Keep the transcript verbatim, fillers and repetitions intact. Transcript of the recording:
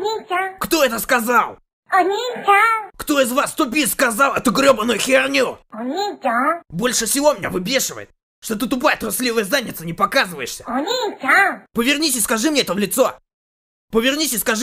Они-чан. Кто это сказал? Они-чан. Кто из вас тупиц сказал эту гребаную херню? Они-чан. Больше всего меня выбешивает, что ты тупая трусливая задница не показываешься. Они-чан. Повернись и скажи мне это в лицо. Повернись и скажи